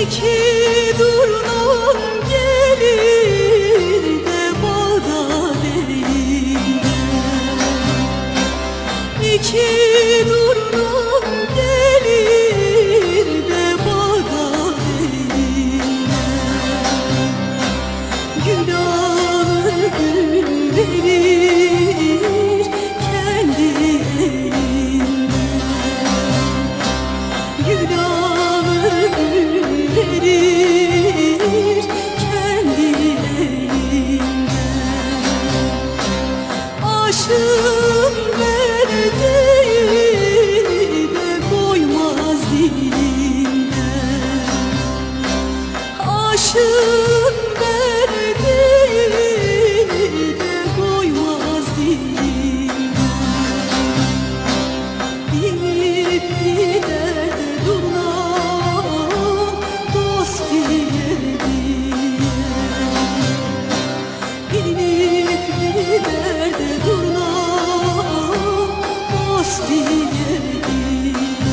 İki durna gelir de bağda değiller. İki durna gelir de bağda değiller. Gül alır gül verir kendi elinden. Gül alır gül verir kendi elinden. Aşığım verdiği de koymaz dilinden. Aşığım verdiği de koymaz dilinden. Binip gider durmam dost diye diye. Binip gider de durmam dost diye diye.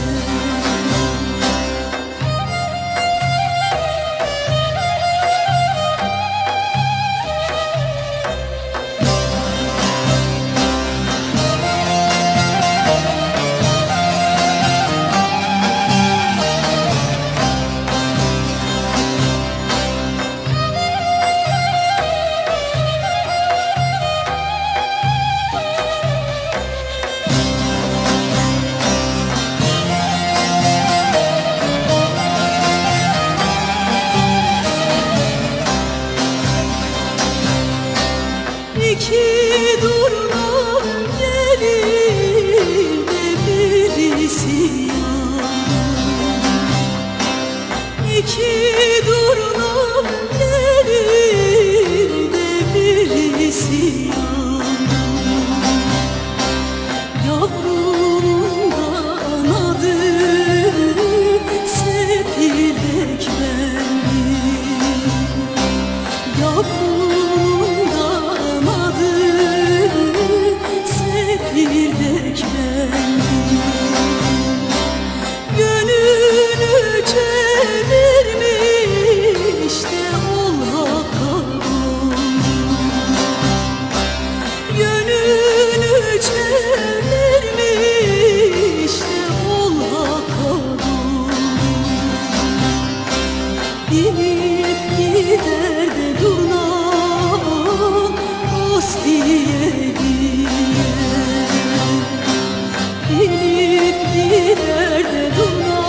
İki durna gelir de birisi yanar. İki durna gelir de birisi yanar. Yavrumun adı Sefil Ekber'dir. Yavrumun adı Sefil Ekber'dir. Gönlünü çevirmiş de ol hakka gönlünü çevirmiş de ol hakka. Binip gider de durmam dost diye diye. Binip gider de durmam